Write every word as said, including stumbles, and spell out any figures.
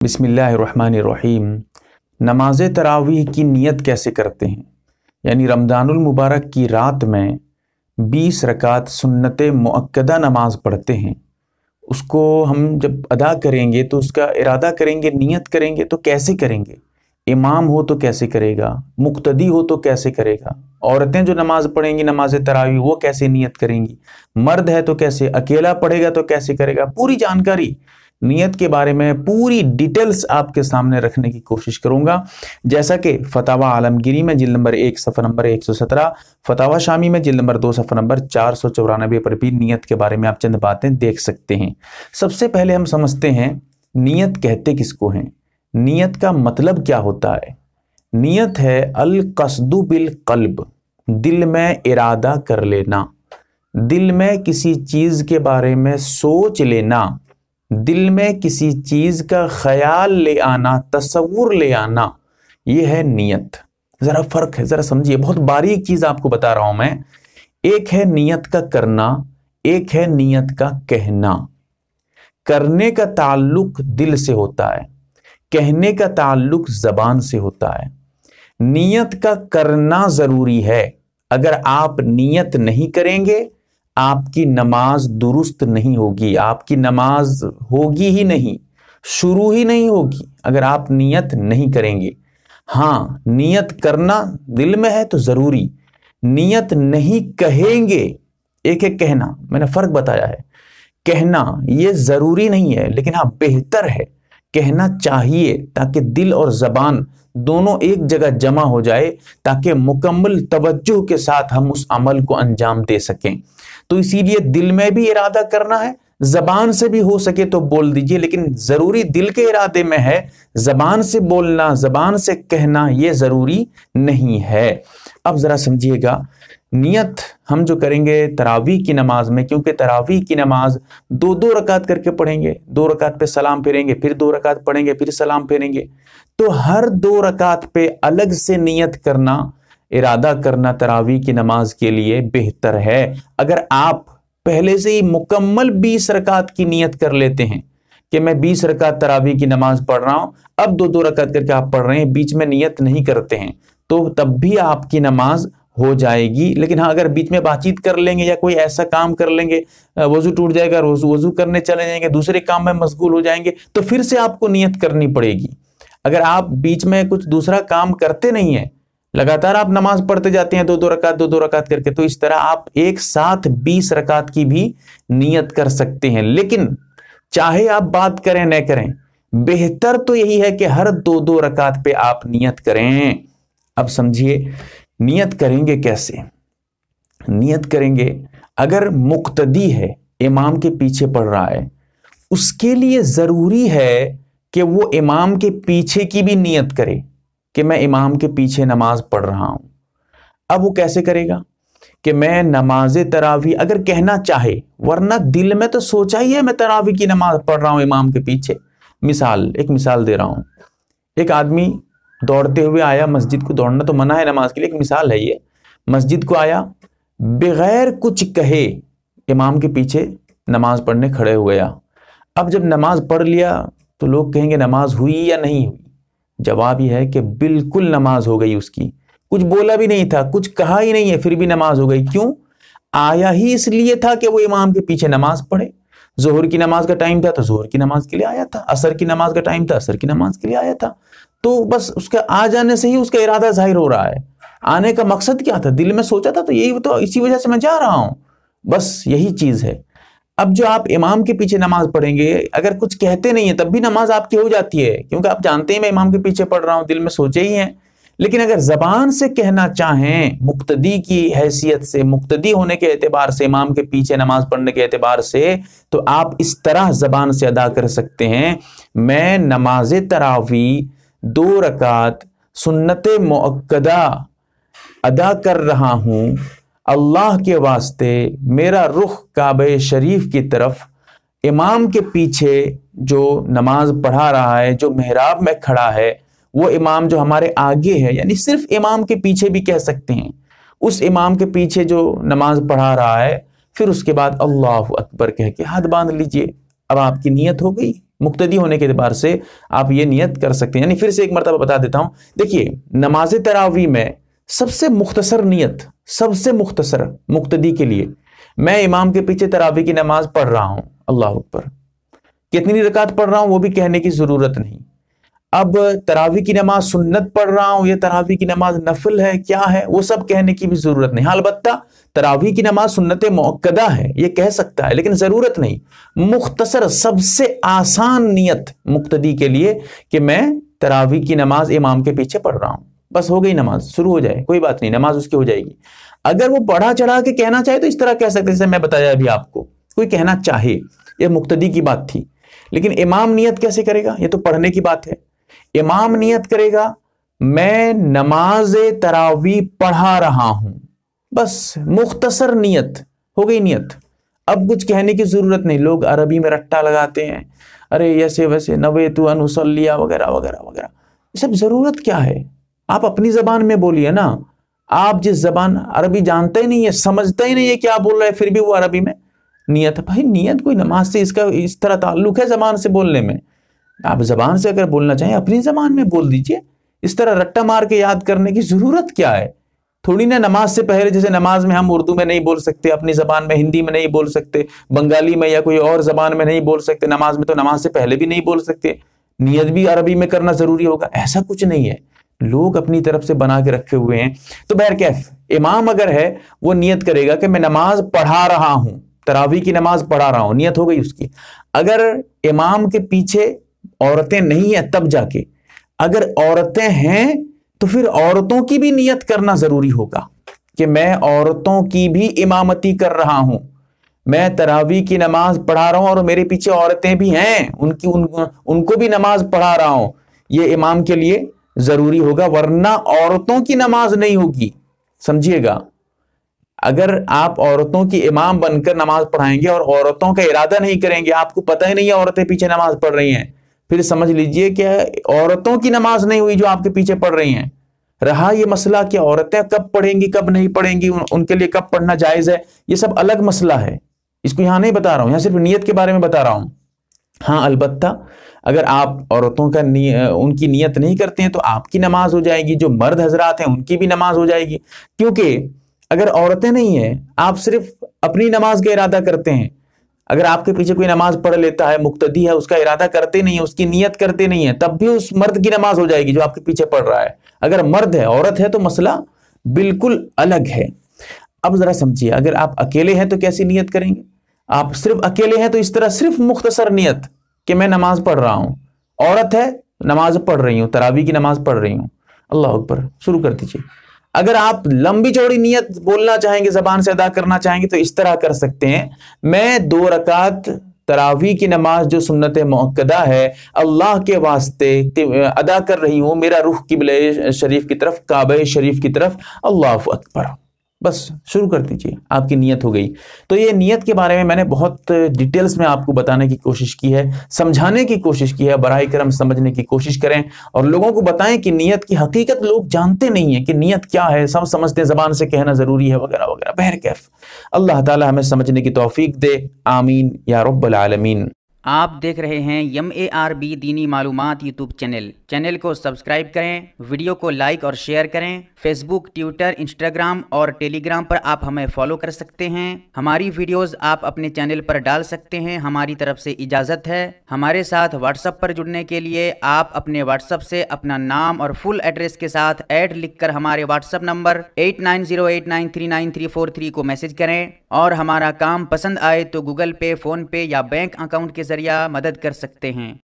बिस्मिल्लाहिर्रहमानिर्रहीम। नमाज तरावीह की नियत कैसे करते हैं? यानी रमज़ानुल मुबारक की रात में बीस रकात सुन्नत मुअक्कदा नमाज पढ़ते हैं। उसको हम जब अदा करेंगे तो उसका इरादा करेंगे, नियत करेंगे तो कैसे करेंगे? इमाम हो तो कैसे करेगा? मुक्तदी हो तो कैसे करेगा? औरतें जो नमाज पढ़ेंगी नमाज तरावीह वो कैसे नियत करेंगी? मर्द है तो कैसे? अकेला पढ़ेगा तो कैसे करेगा? पूरी जानकारी नियत के बारे में पूरी डिटेल्स आपके सामने रखने की कोशिश करूंगा। जैसा कि फतावा आलमगीरी में जिल्द नंबर एक सफ़ा नंबर एक सौ सत्रह, फतावा शामी में जिल्द नंबर दो सफ़ा नंबर चार सौ चौरानबे पर भी नियत के बारे में आप चंद बातें देख सकते हैं। सबसे पहले हम समझते हैं नियत कहते किसको हैं। नियत का मतलब क्या होता है? नियत है अल कसदु बिल कल्ब, दिल में इरादा कर लेना, दिल में किसी चीज के बारे में सोच लेना, दिल में किसी चीज का ख्याल ले आना, तसव्वुर ले आना, यह है नियत। जरा फर्क है, जरा समझिए, बहुत बारीक चीज आपको बता रहा हूं मैं। एक है नियत का करना, एक है नियत का कहना। करने का ताल्लुक दिल से होता है, कहने का ताल्लुक जबान से होता है। नियत का करना जरूरी है। अगर आप नियत नहीं करेंगे आपकी नमाज दुरुस्त नहीं होगी, आपकी नमाज होगी ही नहीं, शुरू ही नहीं होगी अगर आप नियत नहीं करेंगे। हाँ, नियत करना दिल में है तो जरूरी, नियत नहीं कहेंगे, एक एक कहना, मैंने फर्क बताया है। कहना ये जरूरी नहीं है, लेकिन हाँ बेहतर है, कहना चाहिए ताकि दिल और जबान दोनों एक जगह जमा हो जाए, ताकि मुकम्मल तवज्जो के साथ हम उस अमल को अंजाम दे सकें। तो इसीलिए दिल में भी इरादा करना है, जबान से भी हो सके तो बोल दीजिए, लेकिन जरूरी दिल के इरादे में है, जबान से बोलना, जबान से कहना ये जरूरी नहीं है। अब जरा समझिएगा, नियत हम जो करेंगे तरावीह की नमाज में, क्योंकि तरावीह की नमाज दो दो रकात करके पढ़ेंगे, दो रकात पे सलाम फेरेंगे, फिर दो रकात पढ़ेंगे, फिर सलाम फेरेंगे, तो हर दो रकात पे अलग से नियत करना, इरादा करना तरावीह की नमाज के लिए बेहतर है। अगर आप पहले से ही मुकम्मल बीस रकात की नियत कर लेते हैं कि मैं बीस रकात तरावीह की नमाज पढ़ रहा हूं, अब दो दो रकात करके आप पढ़ रहे हैं, बीच में नियत नहीं करते हैं, तो तब भी आपकी नमाज हो जाएगी। लेकिन हाँ, अगर बीच में बातचीत कर लेंगे या कोई ऐसा काम कर लेंगे, वजू टूट जाएगा, वजू वजू करने चले जाएंगे, दूसरे काम में मशगूल हो जाएंगे, तो फिर से आपको नियत करनी पड़ेगी। अगर आप बीच में कुछ दूसरा काम करते नहीं है, लगातार आप नमाज पढ़ते जाते हैं दो दो रकात दो दो रकात करके, तो इस तरह आप एक साथ बीस रकात की भी नियत कर सकते हैं। लेकिन चाहे आप बात करें न करें, बेहतर तो यही है कि हर दो दो रकात पे आप नियत करें। अब समझिए नियत करेंगे कैसे? नियत करेंगे, अगर मुक्तदी है, इमाम के पीछे पढ़ रहा है, उसके लिए जरूरी है कि वो इमाम के पीछे की भी नियत करे कि मैं इमाम के पीछे नमाज पढ़ रहा हूं। अब वो कैसे करेगा कि मैं नमाज तरावीह अगर कहना चाहे, वरना दिल में तो सोचा ही है मैं तरावीह की नमाज पढ़ रहा हूं इमाम के पीछे। मिसाल, एक मिसाल दे रहा हूं, एक आदमी दौड़ते हुए आया मस्जिद को, दौड़ना तो मना है नमाज के लिए, एक मिसाल है ये। मस्जिद को आया, बगैर कुछ कहे इमाम के पीछे नमाज पढ़ने खड़े हो गया। अब जब नमाज पढ़ लिया तो लोग कहेंगे नमाज हुई या नहीं हुई? जवाब यह है कि बिल्कुल नमाज हो गई उसकी। कुछ बोला भी नहीं था, कुछ कहा ही नहीं है, फिर भी नमाज हो गई। क्यों? आया ही इसलिए था कि वो इमाम के पीछे नमाज पढ़े। जोहर की नमाज का टाइम था तो जोहर की नमाज के लिए आया था, असर की नमाज का टाइम था, असर की नमाज के लिए आया था। तो बस उसका आ जाने से ही उसका इरादा जाहिर हो रहा है। आने का मकसद क्या था? दिल में सोचा था, तो यही तो, इसी वजह से मैं जा रहा हूं, बस यही चीज है। अब जो आप इमाम के पीछे नमाज पढ़ेंगे, अगर कुछ कहते नहीं है तब भी नमाज आपकी हो जाती है, क्योंकि आप जानते हैं मैं इमाम के पीछे पढ़ रहा हूं, दिल में सोचे ही हैं। लेकिन अगर जबान से कहना चाहें, मुक्तदी की हैसियत से, मुक्तदी होने के एतबार से, इमाम के पीछे नमाज पढ़ने के एतबार से, तो आप इस तरह जबान से अदा कर सकते हैं, मैं नमाज तरावीह दो रकात सुन्नत मुअक्कदा अदा कर रहा हूं, अल्लाह के वास्ते मेरा रुख काबे शरीफ की तरफ, इमाम के पीछे जो नमाज पढ़ा रहा है, जो मेहराब में खड़ा है, वो इमाम जो हमारे आगे है, यानी सिर्फ इमाम के पीछे भी कह सकते हैं, उस इमाम के पीछे जो नमाज पढ़ा रहा है, फिर उसके बाद अल्लाहु अकबर कह के हाथ बांध लीजिए। अब आपकी नियत हो गई। मुक्तदी होने के एतबार से आप ये नियत कर सकते हैं। यानी फिर से एक मरतबा बता देता हूँ, देखिए नमाज तरावी में सबसे मुख्तसर नियत, सबसे मुख्तसर मुक्तदी के लिए, मैं इमाम के पीछे तरावी की नमाज पढ़ रहा हूँ, अल्लाह अकबर, कितनी रकात पढ़ रहा हूँ वो भी कहने की ज़रूरत नहीं। अब तरावी की नमाज सुन्नत पढ़ रहा हूँ, ये तरावी की नमाज नफल है, क्या है, वो सब कहने की भी ज़रूरत नहीं। हाँ अलबत्ता तरावी की नमाज सुन्नत मुअक्कदा है ये कह सकता है, लेकिन ज़रूरत नहीं। मुख्तसर सबसे आसान नियत मुक्तदी के लिए कि मैं तरावी की नमाज इमाम के पीछे पढ़ रहा हूँ, बस हो गई नमाज, शुरू हो जाए, कोई बात नहीं, नमाज उसकी हो जाएगी। अगर वो बढ़ा चढ़ा के कहना चाहे तो इस तरह कह सकते, जैसे मैं बताया अभी आपको, कोई कहना चाहे, ये मुक्तदी की बात थी। लेकिन इमाम नियत कैसे करेगा, ये तो पढ़ने की बात है। इमाम नियत करेगा मैं नमाज तरावी पढ़ा रहा हूं, बस मुख्तसर नियत हो गई नियत। अब कुछ कहने की जरूरत नहीं। लोग अरबी में रट्टा लगाते हैं, अरे ऐसे वैसे नवेतु अन उसल्लिया वगैरह वगैरह वगैरह, ये सब जरूरत क्या है? आप अपनी जबान में बोलिए ना। आप जिस जबान, अरबी जानते ही नहीं है, समझते ही नहीं है क्या बोल रहा है, फिर भी वो अरबी में नियत। भाई नियत कोई नमाज से इसका इस तरह ताल्लुक है जबान से बोलने में? आप जबान से अगर बोलना चाहें अपनी जबान में बोल दीजिए, इस तरह रट्टा मार के याद करने की जरूरत क्या है? थोड़ी ना नमाज से पहले, जैसे नमाज में हम उर्दू में नहीं बोल सकते, अपनी जबान में हिंदी में नहीं बोल सकते, बंगाली में या कोई और जबान में नहीं बोल सकते, नमाज में तो नमाज से पहले भी नहीं बोल सकते, नियत भी अरबी में करना जरूरी होगा, ऐसा कुछ नहीं है। लोग अपनी तरफ से बना के रखे हुए हैं। तो बहरकैफ इमाम अगर है वो नियत करेगा कि मैं नमाज पढ़ा रहा हूं, तरावी की नमाज पढ़ा रहा हूं, नियत हो गई उसकी। अगर इमाम के पीछे औरतें नहीं है तब जाके, अगर औरतें हैं तो फिर औरतों की भी नियत करना जरूरी होगा कि मैं औरतों की भी इमामती कर रहा हूं, मैं तरावी की नमाज पढ़ा रहा हूं और मेरे पीछे औरतें भी हैं, उनकी उन, उनको भी नमाज पढ़ा रहा हूं, ये इमाम के लिए जरूरी होगा, वरना औरतों की नमाज नहीं होगी। समझिएगा, अगर आप औरतों की इमाम बनकर नमाज पढ़ाएंगे और औरतों का इरादा नहीं करेंगे, आपको पता ही नहीं है औरतें पीछे नमाज पढ़ रही हैं, फिर समझ लीजिए कि औरतों की नमाज नहीं हुई जो आपके पीछे पढ़ रही हैं। रहा ये मसला कि औरतें कब पढ़ेंगी कब नहीं पढ़ेंगी, उन, उनके लिए कब पढ़ना जायज है, ये सब अलग मसला है, इसको यहां नहीं बता रहा हूं, यहां सिर्फ नियत के बारे में बता रहा हूं। हाँ अलबत्ता अगर आप औरतों का नी, उनकी नियत नहीं करते हैं तो आपकी नमाज हो जाएगी, जो मर्द हजरात हैं उनकी भी नमाज हो जाएगी। क्योंकि अगर औरतें नहीं हैं, आप सिर्फ अपनी नमाज का इरादा करते हैं, अगर आपके पीछे कोई नमाज पढ़ लेता है, मुक्तदी है, उसका इरादा करते नहीं है, उसकी नियत करते नहीं है, तब भी उस मर्द की नमाज हो जाएगी जो आपके पीछे पढ़ रहा है। अगर मर्द है औरत है तो मसला बिल्कुल अलग है। अब जरा समझिए, अगर आप अकेले हैं तो कैसी नियत करेंगे? आप सिर्फ अकेले हैं तो इस तरह सिर्फ मुख्तसर नियत कि मैं नमाज पढ़ रहा हूं, औरत है नमाज पढ़ रही हूं, तरावी की नमाज पढ़ रही हूं, अल्लाह अकबर, शुरू कर दीजिए। अगर आप लंबी चौड़ी नियत बोलना चाहेंगे, जबान से अदा करना चाहेंगे तो इस तरह कर सकते हैं, मैं दो रकात तरावी की नमाज जो सुन्नत मुअक्कदा है अल्लाह के वास्ते अदा कर रही हूं, मेरा रुख किबले शरीफ की तरफ, काबे शरीफ की तरफ, अल्लाह अकबर, बस शुरू कर दीजिए, आपकी नियत हो गई। तो ये नियत के बारे में मैंने बहुत डिटेल्स में आपको बताने की कोशिश की है, समझाने की कोशिश की है, बराए करम समझने की कोशिश करें और लोगों को बताएं कि नियत की हकीकत लोग जानते नहीं है कि नियत क्या है, सब समझते हैं ज़बान से कहना ज़रूरी है वगैरह वगैरह। बहरकैफ अल्लाह ताला हमें समझने की तौफीक दे, आमीन या रब्बल आलमीन। आप देख रहे हैं एम ए आर बी दीनी मालूमात यूट्यूब चैनल। चैनल को सब्सक्राइब करें, वीडियो को लाइक और शेयर करें। फेसबुक, ट्विटर, इंस्टाग्राम और टेलीग्राम पर आप हमें फॉलो कर सकते हैं। हमारी वीडियोस आप अपने चैनल पर डाल सकते हैं, हमारी तरफ से इजाज़त है। हमारे साथ व्हाट्सएप पर जुड़ने के लिए आप अपने व्हाट्सएप से अपना नाम और फुल एड्रेस के साथ ऐड लिखकर हमारे WhatsApp number eight nine zero eight nine three nine three four three को मैसेज करें और हमारा काम पसंद आए तो गूगल पे, फ़ोन पे या बैंक अकाउंट के जरिए मदद कर सकते हैं।